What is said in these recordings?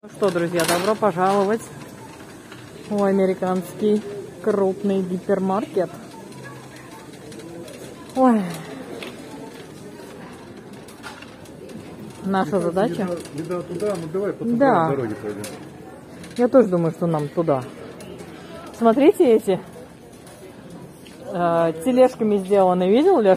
Ну что, друзья, добро пожаловать в американский крупный гипермаркет. Ой. Наша задача... Еда туда, ну давай по дороге пойдем. Я тоже думаю, что нам туда. Смотрите эти тележками сделаны. Видел, Леш?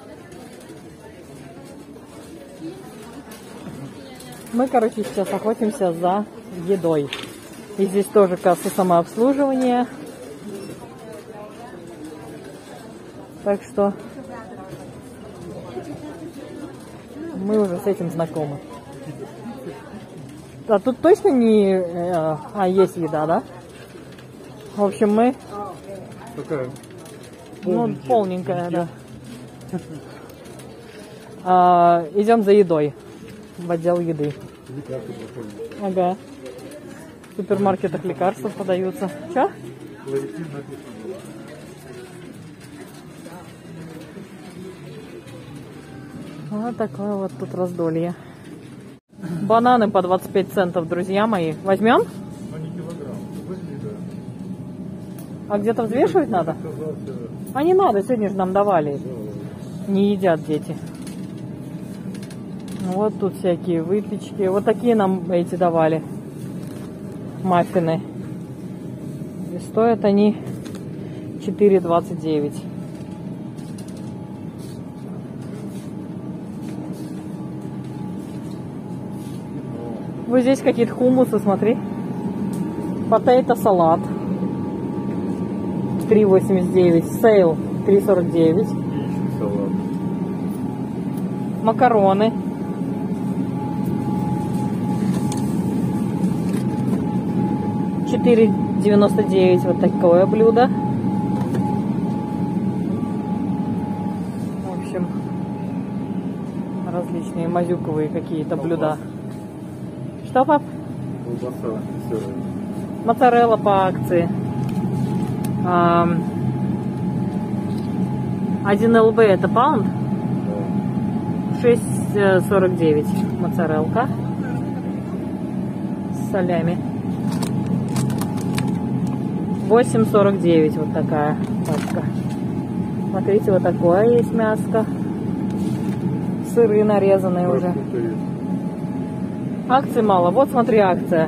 Мы, короче, сейчас охотимся за едой. И здесь тоже касса самообслуживания. Так что мы уже с этим знакомы. А тут точно не... есть еда, да? В общем, мы... Такая полненькая, да. Идем за едой. В отдел еды. Ага. В супермаркетах лекарства продаются. Че? Вот такое вот тут раздолье. Бананы по 25 центов, друзья мои. Возьмем? А где-то взвешивать надо? А не надо, сегодня же нам давали. Не едят дети. Вот тут всякие выпечки. Вот такие нам эти давали. Маффины. И стоят они $4.29. Вот здесь какие-то хумусы, смотри. Потейто салат. $3.89. Сейл $3.49. Макароны. $4.99. Вот такое блюдо. В общем, различные мазюковые какие-то блюда. Что, пап? Колбаса. Моцарелла по акции. 1 ЛБ это паунд. 6.49 моцарелка с солями. 8.49 вот такая пачка. Смотрите, вот такое есть мяско. Сыры нарезанные уже. Акций мало. Вот смотри, акция.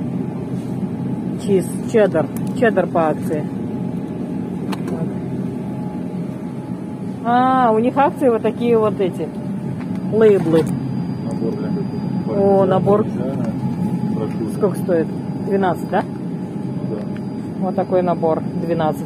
Чиз, чеддер. Чеддер по акции. У них акции вот такие вот эти. Лейблы. Набор. Сколько стоит? 12, да? Вот такой набор, 12.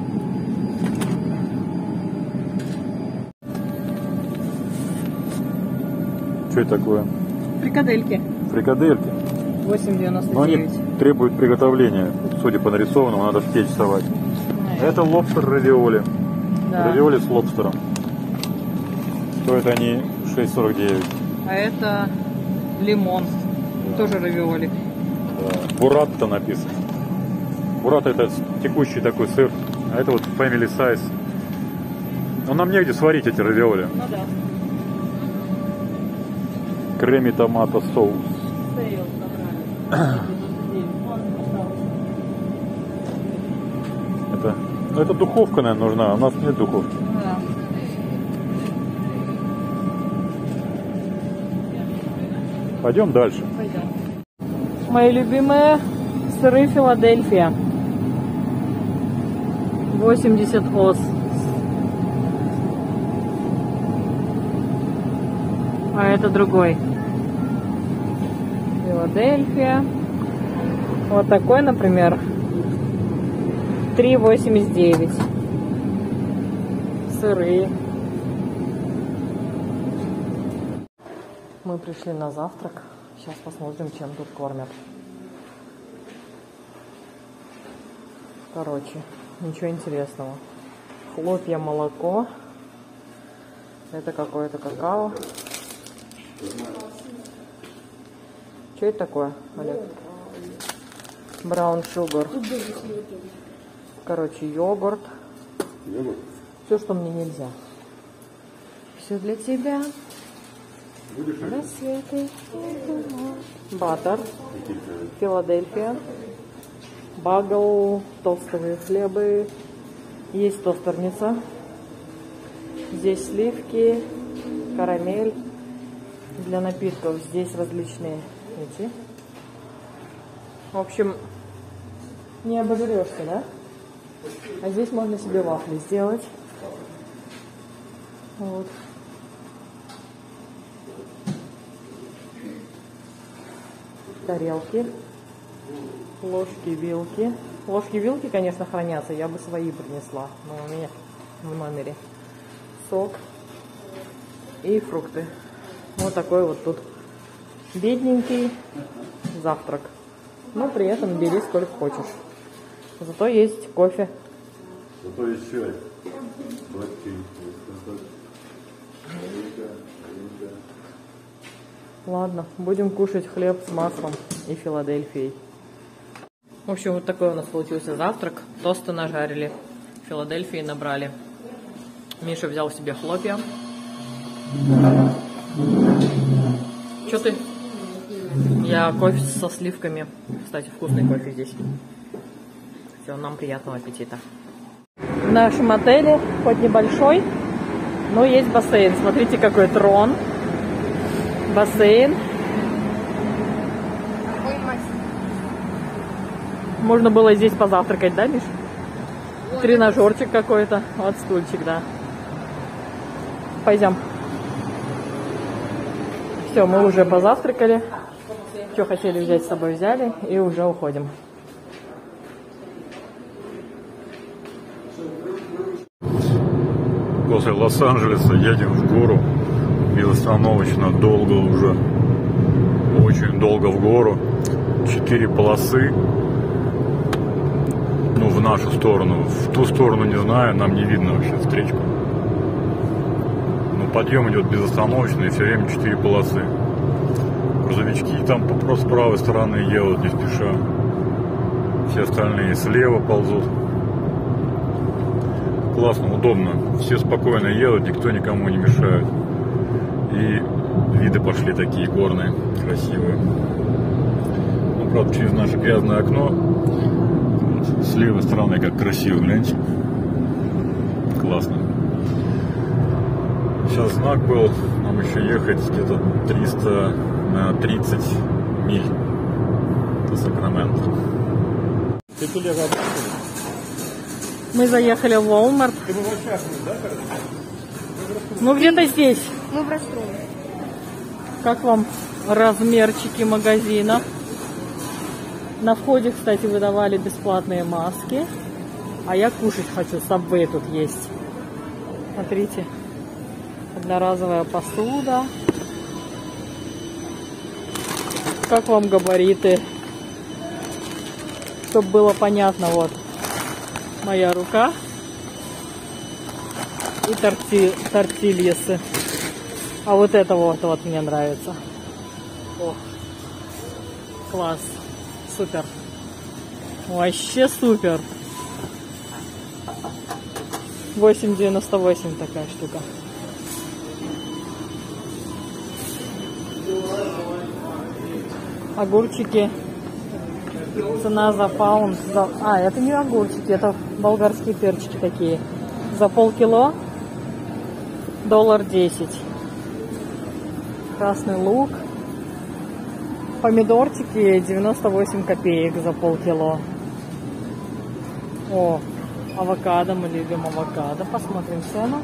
Что это такое? Фрикадельки. Фрикадельки? 8,99. Но они требуют приготовления. Судя по нарисованному, надо в печь совать. Это лобстер равиоли. Да. Равиоли с лобстером. Стоят они 6,49. А это лимон. Да. Тоже равиоли. Да. Бурратта написано. Бурратта это текущий такой сыр. А это вот family size. Но нам негде сварить эти равиоли. Ну да. Креми томато соус. Это духовка, наверное, нужна. У нас нет духовки. Да. Пойдем дальше. Пойдем. Мои любимые сыры Филадельфия. 80 ос. А это другой. Филадельфия. Вот такой, например. 3,89. Сыры. Мы пришли на завтрак. Сейчас посмотрим, чем тут кормят. Короче, ничего интересного. Хлопья, молоко. Это какое-то какао. Что это такое, Олег? Браун шугар. Короче, йогурт. Все, что мне нельзя. Все для тебя. Рассветы. Баттер. Филадельфия. Багл. Толстые хлебы. Есть тостерница. Здесь сливки. Карамель. Для напитков. Здесь различные эти. В общем, не обожрешься, да? А здесь можно себе вафли сделать. Вот. Тарелки. Ложки, вилки. Ложки, вилки, конечно, хранятся. Я бы свои принесла, но у меня в номере. Сок и фрукты. Вот такой вот тут бедненький завтрак. Но при этом бери сколько хочешь. Зато есть кофе. Зато есть чай. Ладно, будем кушать хлеб с маслом и Филадельфией. В общем, вот такой у нас получился завтрак. Тосты нажарили, Филадельфии набрали. Миша взял себе хлопья. Че ты? Я кофе со сливками. Кстати, вкусный кофе здесь. Все, нам приятного аппетита. В нашем отеле, хоть небольшой, но есть бассейн. Смотрите, какой трон. Бассейн. Можно было здесь позавтракать, да, Миш? Тренажерчик какой-то. Вот стульчик, да. Пойдем. Все, мы уже позавтракали. Что хотели взять с собой, взяли. И уже уходим. После Лос-Анджелеса едем в гору. Безостановочно, долго уже. Очень долго в гору. 4 полосы. Ну, в нашу сторону. В ту сторону не знаю, нам не видно вообще встречку. Но подъем идет безостановочно и все время 4 полосы. Грузовички там просто с правой стороны едут не спеша. Все остальные слева ползут. Классно, удобно. Все спокойно едут, никто никому не мешает. И виды пошли такие горные, красивые. Ну, правда, через наше грязное окно. С левой стороны как красиво, гляньте. Классно. Сейчас знак был, нам еще ехать где-то 330 миль до Сакраменто. Мы заехали в Walmart. Ну, где-то здесь. Мы в Ростове. Как вам размерчики магазина? На входе, кстати, выдавали бесплатные маски. А я кушать хочу. Subway тут есть. Смотрите. Одноразовая посуда. Как вам габариты? Чтобы было понятно, вот. Моя рука. И тортильесы. А вот это вот мне нравится. О, класс. Супер. Вообще супер. 8,98 такая штука. Огурчики. Цена за паунд. А, это не огурчики, это болгарские перчики такие. За полкило $1.10. Красный лук. Помидорчики 98 копеек за полкило. О, авокадо, мы любим авокадо. Посмотрим цену.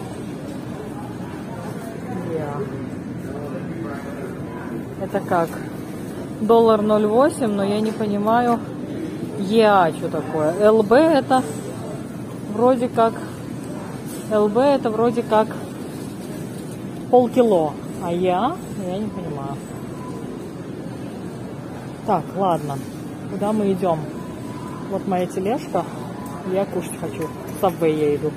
Это как? $1.08, но я не понимаю. ЕА, что такое? ЛБ это вроде как полкило. А я не понимаю. Так, ладно. Куда мы идем? Вот моя тележка. Я кушать хочу. В Subway я иду.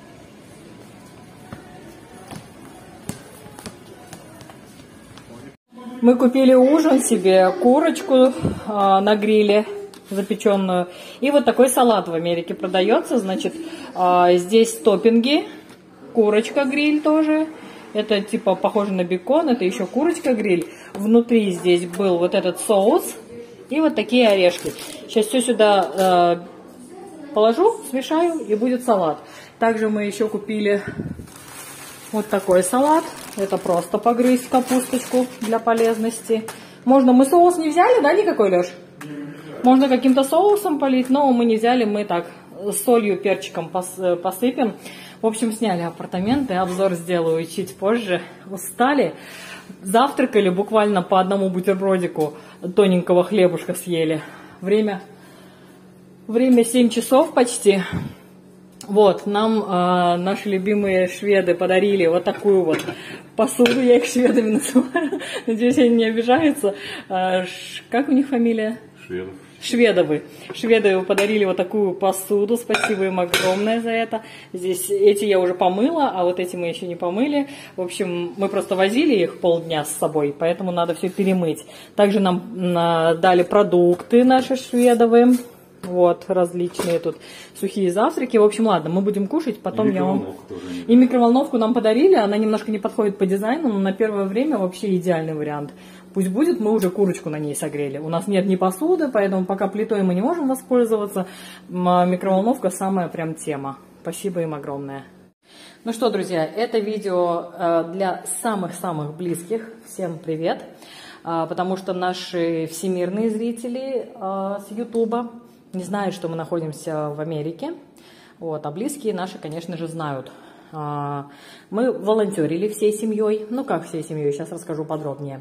Мы купили ужин себе, курочку на гриле запеченную. И вот такой салат в Америке продается. Значит, здесь топпинги. Курочка гриль тоже. Это типа похоже на бекон, это еще курочка-гриль. Внутри здесь был вот этот соус и вот такие орешки. Сейчас все сюда положу, смешаю и будет салат. Также мы еще купили вот такой салат. Это просто погрызть капусточку для полезности. Можно, мы соус не взяли, да, никакой, Леш? Можно каким-то соусом полить, но мы не взяли, мы так с солью, перчиком посыпем. В общем, сняли апартаменты, обзор сделаю чуть позже. Устали, завтракали, буквально по одному бутербродику тоненького хлебушка съели. Время 7 часов почти. Вот, нам наши любимые шведы подарили вот такую вот посуду, я их шведами называю. Надеюсь, они не обижаются. Как у них фамилия? Шведов. Шведовы. Шведовы подарили вот такую посуду. Спасибо им огромное за это. Здесь эти я уже помыла, а вот эти мы еще не помыли. В общем, мы просто возили их полдня с собой, поэтому надо все перемыть. Также нам дали продукты наши шведовые. Вот, различные тут сухие завтраки. В общем, ладно, мы будем кушать, потом я вам... И микроволновку нам подарили, она немножко не подходит по дизайну, но на первое время вообще идеальный вариант. Пусть будет, мы уже курочку на ней согрели. У нас нет ни посуды, поэтому пока плитой мы не можем воспользоваться. Микроволновка самая прям тема. Спасибо им огромное. Ну что, друзья, это видео для самых-самых близких. Всем привет. Потому что наши всемирные зрители с Ютуба не знают, что мы находимся в Америке. Вот, а близкие наши, конечно же, знают. Мы волонтерили всей семьей. Ну, как всей семьей, сейчас расскажу подробнее.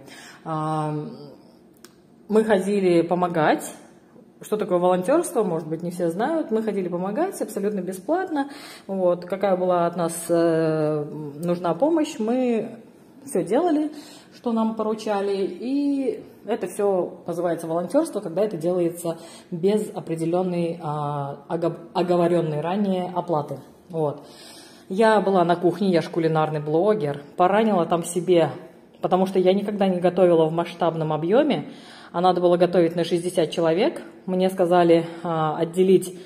Мы ходили помогать. Что такое волонтерство, может быть, не все знают. Мы ходили помогать абсолютно бесплатно. Вот, какая была от нас нужна помощь, мы все делали, что нам поручали. И это все называется волонтерство, когда это делается без определенной оговоренной ранее оплаты. Вот. Я была на кухне, я же кулинарный блогер, поранила там себе, потому что я никогда не готовила в масштабном объеме, а надо было готовить на 60 человек. Мне сказали отделить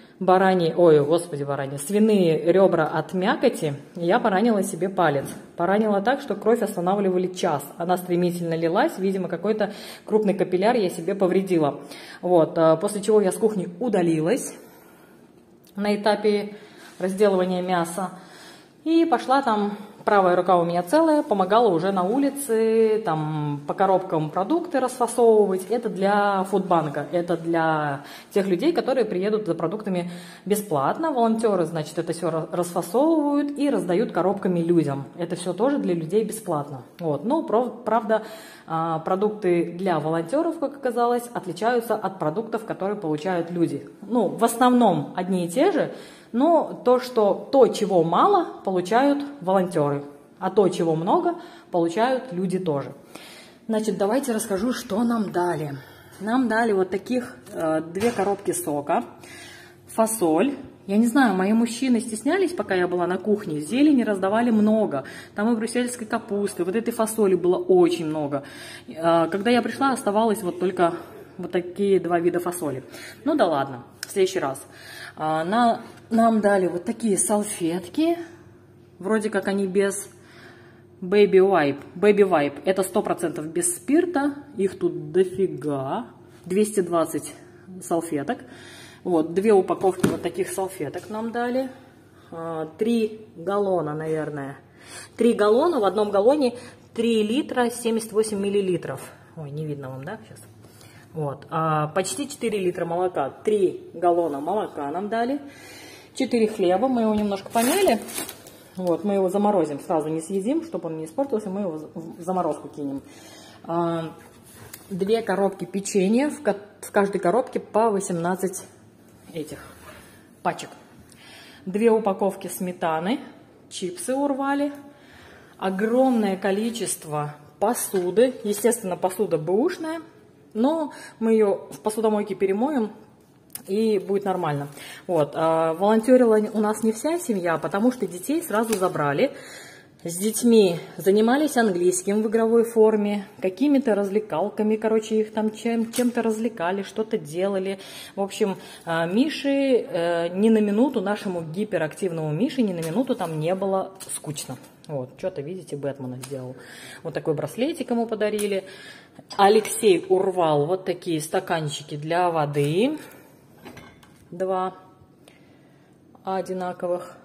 свиные ребра от мякоти, и я поранила себе палец. Поранила так, что кровь останавливали час. Она стремительно лилась, видимо, какой-то крупный капилляр я себе повредила. Вот. После чего я с кухни удалилась на этапе разделывания мяса. И пошла там, правая рука у меня целая, помогала уже на улице, там по коробкам продукты расфасовывать. Это для фудбанка, это для тех людей, которые приедут за продуктами бесплатно. Волонтеры, значит, это все расфасовывают и раздают коробками людям. Это все тоже для людей бесплатно. Вот. Но, правда, продукты для волонтеров, как оказалось, отличаются от продуктов, которые получают люди. Ну, в основном одни и те же, но то, чего мало, получают волонтеры, а то, чего много, получают люди тоже. Значит, давайте расскажу, что нам дали. Нам дали вот таких 2 коробки сока, фасоль. Я не знаю, мои мужчины стеснялись, пока я была на кухне. Зелени раздавали много. Там и брюссельской капусты, вот этой фасоли было очень много. Когда я пришла, оставалось вот только вот такие 2 вида фасоли. Ну да ладно, в следующий раз. Нам дали вот такие салфетки. Вроде как они без Baby Wipe. Это 100% без спирта. Их тут дофига. 220 салфеток. Вот, 2 упаковки вот таких салфеток нам дали. 3 галлона, наверное. 3 галлона. В одном галлоне 3 литра 78 миллилитров. Ой, не видно вам, да, сейчас? Вот, почти 4 литра молока. 3 галлона молока нам дали. 4 хлеба. Мы его немножко помяли. Вот, мы его заморозим. Сразу не съедим, чтобы он не испортился. Мы его в заморозку кинем. 2 коробки печенья. В каждой коробке по 18 этих пачек. 2 упаковки сметаны. Чипсы урвали. Огромное количество посуды. Естественно, посуда бэушная. Но мы ее в посудомойке перемоем, и будет нормально. Вот. Волонтерила у нас не вся семья, потому что детей сразу забрали. С детьми занимались английским в игровой форме, какими-то развлекалками, короче, их там чем-то развлекали, что-то делали. В общем, Мише ни на минуту, нашему гиперактивному Мише ни на минуту там не было скучно. Вот, что-то, видите, Бэтмена сделал. Вот такой браслетик ему подарили. Алексей урвал вот такие стаканчики для воды. 2 одинаковых.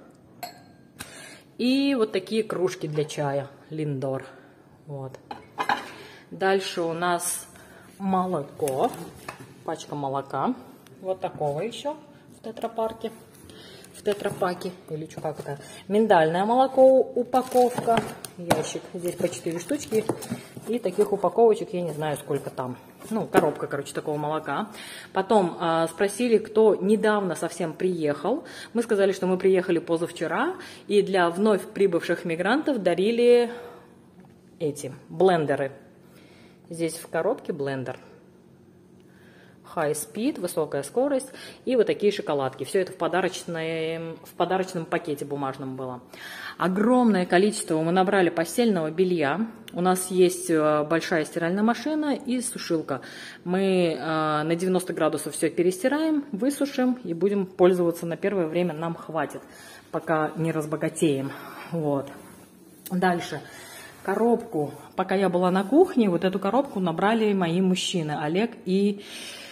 И вот такие кружки для чая. Линдор. Вот. Дальше у нас молоко. Пачка молока. Вот такого еще в тетрапаке. В тетрапаке. Или что, как это? Миндальное молоко, упаковка. Ящик. Здесь по 4 штучки. И таких упаковочек я не знаю сколько там. Ну, коробка, короче, такого молока. Потом спросили, кто недавно совсем приехал. Мы сказали, что мы приехали позавчера. И для вновь прибывших мигрантов дарили эти блендеры. Здесь в коробке блендер. High speed, высокая скорость. И вот такие шоколадки. Все это в подарочном пакете бумажном было. Огромное количество мы набрали постельного белья. У нас есть большая стиральная машина и сушилка. Мы на 90 градусов все перестираем, высушим и будем пользоваться на первое время. Нам хватит, пока не разбогатеем. Вот. Дальше. Коробку. Пока я была на кухне, вот эту коробку набрали мои мужчины. Олег и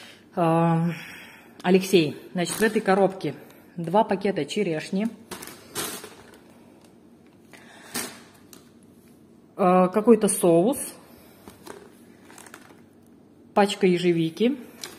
Алексей. Значит, в этой коробке 2 пакета черешни. Какой-то соус. Пачка ежевики.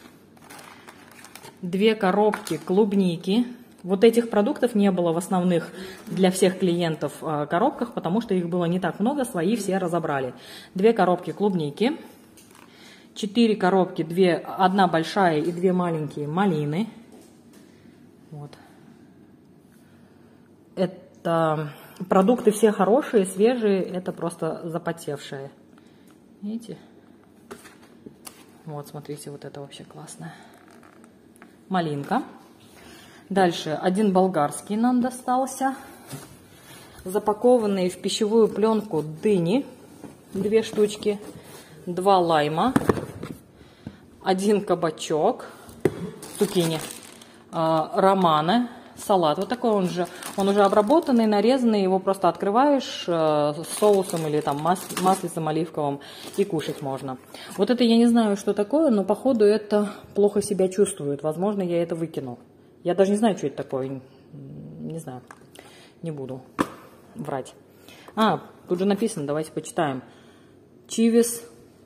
2 коробки клубники. Вот этих продуктов не было в основных для всех клиентов коробках, потому что их было не так много, свои все разобрали. 2 коробки клубники. 4 коробки, 1 большая и 2 маленькие малины. Вот. Это продукты все хорошие, свежие, это просто запотевшие. Видите? Вот, смотрите, вот это вообще классное. Малинка. Дальше 1 болгарский нам достался. Запакованные в пищевую пленку дыни. 2 штучки. 2 лайма. 1 кабачок. Цукини. Романы. Салат. Вот такой он уже обработанный, нарезанный. Его просто открываешь с соусом или там маслицем оливковым и кушать можно. Вот это я не знаю, что такое, но походу это плохо себя чувствует. Возможно, я это выкину. Я даже не знаю, что это такое. Не знаю. Не буду врать. Тут же написано, давайте почитаем. Чивис.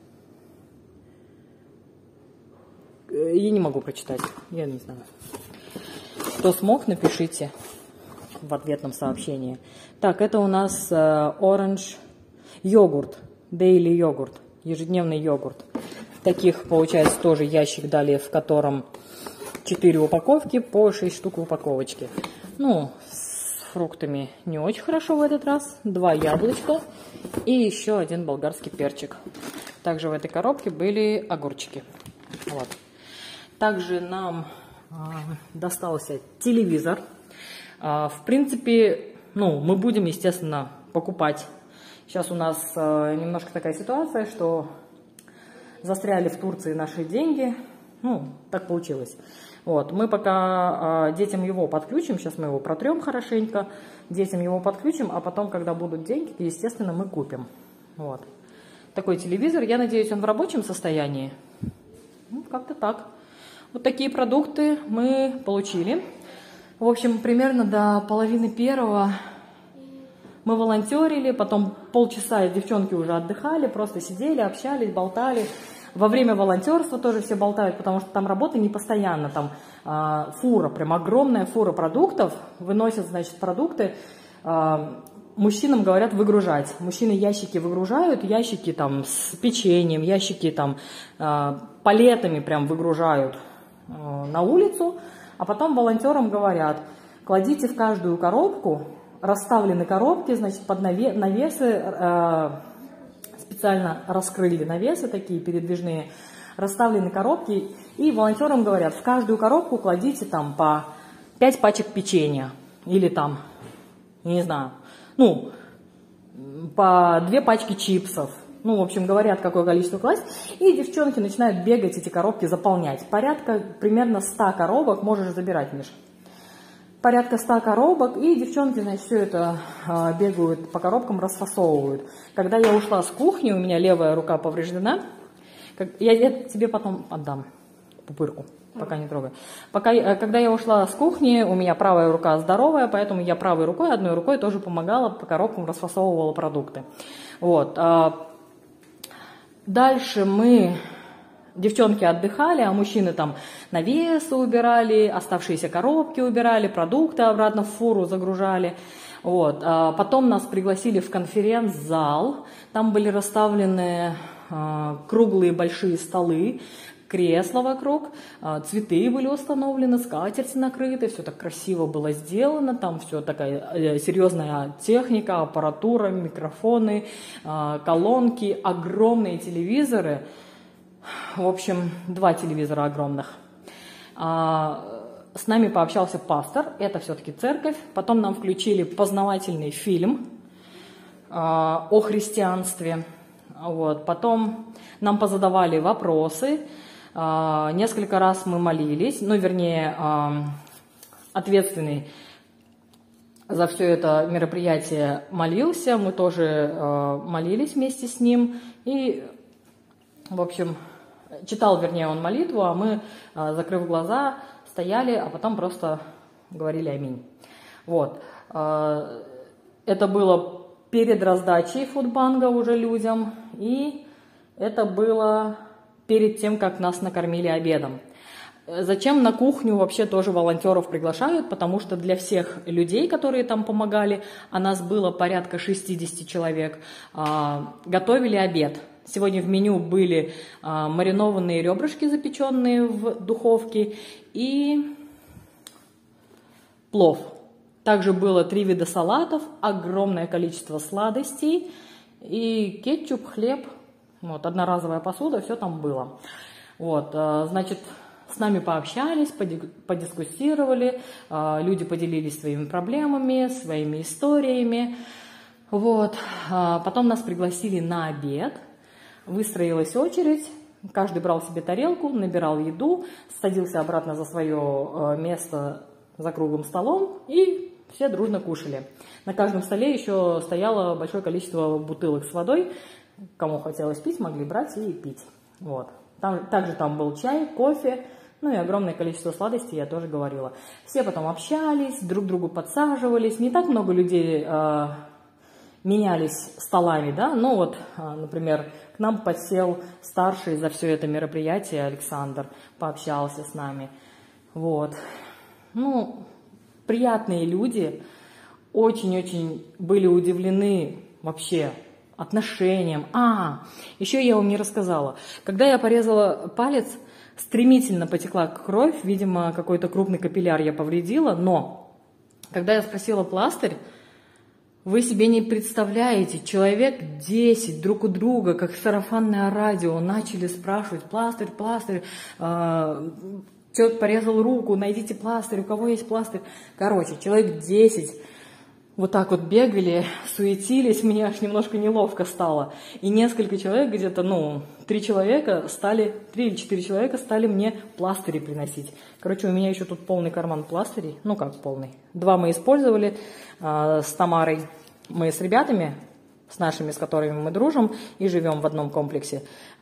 Я не могу прочитать. Я не знаю. Кто смог, напишите в ответном сообщении. Так, это у нас orange йогурт. Daily йогурт. Ежедневный йогурт. Таких, получается, тоже ящик дали, в котором 4 упаковки по 6 штук в упаковочке. Ну, с фруктами не очень хорошо в этот раз. 2 яблочка и еще 1 болгарский перчик. Также в этой коробке были огурчики. Вот. Также нам достался телевизор. В принципе, мы будем, естественно, покупать. Сейчас у нас немножко такая ситуация, что застряли в Турции наши деньги. Так получилось. Вот, мы пока детям его подключим, сейчас мы его протрем хорошенько, детям его подключим, а потом, когда будут деньги, естественно, мы купим. Вот. Такой телевизор, я надеюсь, он в рабочем состоянии. Как-то так. Вот такие продукты мы получили. В общем, примерно до половины первого мы волонтерили, потом полчаса девчонки уже отдыхали, просто сидели, общались, болтали. Во время волонтерства тоже все болтают, потому что там работа не постоянно, там фура, прям огромная фура продуктов, выносят, значит, продукты, мужчинам говорят выгружать. Мужчины ящики выгружают, ящики там с печеньем, ящики там палетами прям выгружают на улицу, а потом волонтерам говорят, кладите в каждую коробку, расставлены коробки, значит, под навесы, специально раскрыли навесы такие передвижные, расставлены коробки, и волонтерам говорят, в каждую коробку кладите там по 5 пачек печенья, или там, не знаю, по 2 пачки чипсов. В общем, говорят, какое количество класть, и девчонки начинают бегать эти коробки заполнять. Порядка примерно 100 коробок можешь забирать, Миш. порядка 100 коробок, и девчонки, значит, все это бегают по коробкам, расфасовывают. Когда я ушла с кухни, у меня левая рука повреждена, я тебе потом отдам пупырку, пока не трогай. Когда я ушла с кухни, у меня правая рука здоровая, поэтому я правой рукой, одной рукой тоже помогала, по коробкам расфасовывала продукты. Вот. Дальше девчонки отдыхали, а мужчины там навесы убирали, оставшиеся коробки убирали, продукты обратно в фуру загружали. Вот. Потом нас пригласили в конференц-зал, там были расставлены круглые большие столы, кресла вокруг, цветы были установлены, скатерти накрыты, все так красиво было сделано, там все такая серьезная техника, аппаратура, микрофоны, колонки, огромные телевизоры, в общем, 2 телевизора огромных. С нами пообщался пастор, это все-таки церковь, потом нам включили познавательный фильм о христианстве, вот. Потом нам позадавали вопросы. Несколько раз мы молились, ответственный за все это мероприятие молился, мы тоже молились вместе с ним, и, в общем, читал, он молитву, а мы, закрыв глаза, стояли, а потом просто говорили аминь. Вот. Это было перед раздачей фудбанга уже людям, и это было перед тем, как нас накормили обедом. Зачем на кухню вообще тоже волонтеров приглашают? Потому что для всех людей, которые там помогали, а нас было порядка 60 человек, готовили обед. Сегодня в меню были маринованные ребрышки, запеченные в духовке, и плов. Также было 3 вида салатов, огромное количество сладостей и кетчуп, хлеб. Вот, одноразовая посуда, все там было. Вот, значит, с нами пообщались, подискуссировали, люди поделились своими проблемами, своими историями. Вот. Потом нас пригласили на обед, выстроилась очередь, каждый брал себе тарелку, набирал еду, садился обратно за свое место за круглым столом, и все дружно кушали. На каждом столе еще стояло большое количество бутылок с водой. Кому хотелось пить, могли брать и пить. Вот. Также там был чай, кофе, ну и огромное количество сладостей, я тоже говорила. Все потом общались, друг к другу подсаживались. Не так много людей менялись столами, да, но вот, например, к нам подсел старший за все это мероприятие Александр, пообщался с нами. Вот. Ну, приятные люди, очень-очень были удивлены вообще отношениям. Еще я вам не рассказала. Когда я порезала палец, стремительно потекла кровь, видимо, какой-то крупный капилляр я повредила, но когда я спросила пластырь, вы себе не представляете, человек 10 друг у друга, как сарафанное радио, начали спрашивать: пластырь, пластырь, человек порезал руку, найдите пластырь, у кого есть пластырь. Короче, человек 10 вот так вот бегали, суетились, мне аж немножко неловко стало. И несколько человек, где-то, 3 или 4 человека стали мне пластыри приносить. Короче, у меня еще тут полный карман пластырей. Ну как полный? 2 мы использовали с Тамарой. Мы с ребятами, с нашими, с которыми мы дружим и живем в одном комплексе.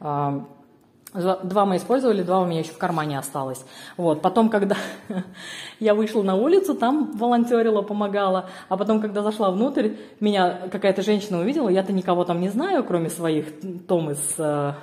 2 мы использовали, 2 у меня еще в кармане осталось. Вот. Потом, когда я вышла на улицу, там волонтерила, помогала. А потом, когда зашла внутрь, меня какая-то женщина увидела. Я-то никого там не знаю, кроме своих, Томы с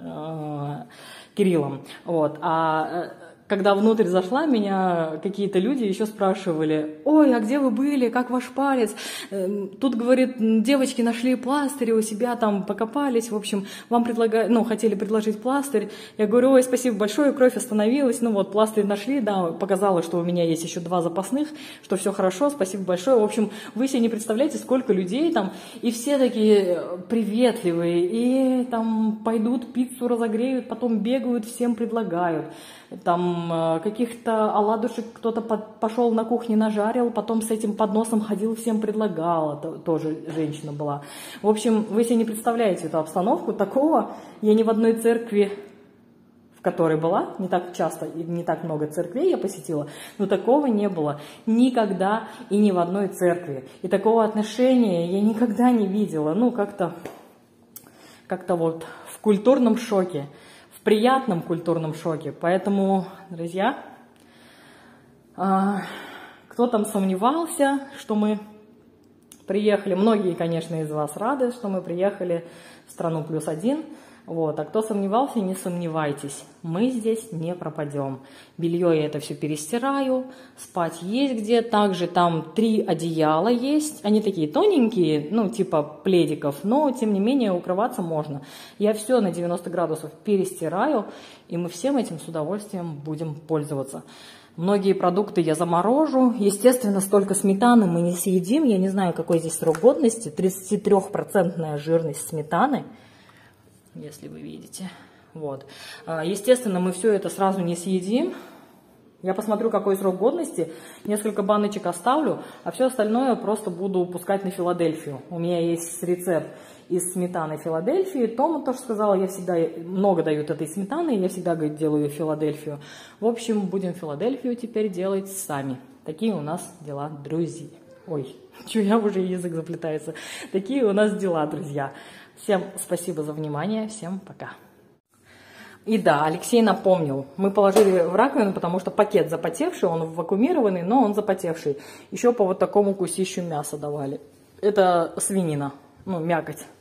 Кириллом. Вот. А когда внутрь зашла, меня какие-то люди еще спрашивали: ой, а где вы были, как ваш палец? Тут, говорит, девочки нашли пластырь, у себя там покопались, в общем, вам хотели предложить пластырь. Я говорю: ой, спасибо большое, кровь остановилась, пластырь нашли, да, показала, что у меня есть еще 2 запасных, что все хорошо, спасибо большое. В общем, вы себе не представляете, сколько людей там, и все такие приветливые, и там пойдут, пиццу разогреют, потом бегают, всем предлагают. Там каких-то оладушек кто-то пошел на кухне, нажарил, потом с этим подносом ходил, всем предлагал. Тоже женщина была. В общем, вы себе не представляете эту обстановку. Такого я ни в одной церкви в которой была, не так часто и не так много церквей я посетила, но такого не было никогда и ни в одной церкви. И такого отношения я никогда не видела. Ну, как-то вот в культурном шоке, в приятном культурном шоке. Поэтому, друзья, кто там сомневался, что мы приехали, многие, конечно, из вас рады, что мы приехали в страну +1. Вот. А кто сомневался, не сомневайтесь, мы здесь не пропадем. Белье я это все перестираю, спать есть где, также там 3 одеяла есть, они такие тоненькие, ну типа пледиков, но тем не менее укрываться можно. Я все на 90 градусов перестираю, и мы всем этим с удовольствием будем пользоваться. Многие продукты я заморожу. Естественно, столько сметаны мы не съедим. Я не знаю, какой здесь срок годности. 33% жирность сметаны, если вы видите. Вот. Естественно, мы все это сразу не съедим. Я посмотрю, какой срок годности. Несколько баночек оставлю, а все остальное просто буду пускать на Филадельфию. У меня есть рецепт из сметаны Филадельфии. Тома тоже сказала, я всегда много дают этой сметаны, я всегда, говорит, делаю Филадельфию. В общем, будем Филадельфию теперь делать сами. Такие у нас дела, друзья. Ой, что я уже язык заплетается. Такие у нас дела, друзья. Всем спасибо за внимание, всем пока. И да, Алексей напомнил, мы положили в раковину, потому что пакет запотевший, он вакуумированный, но он запотевший. Еще по вот такому кусищу мяса давали. Это свинина, ну, мякоть.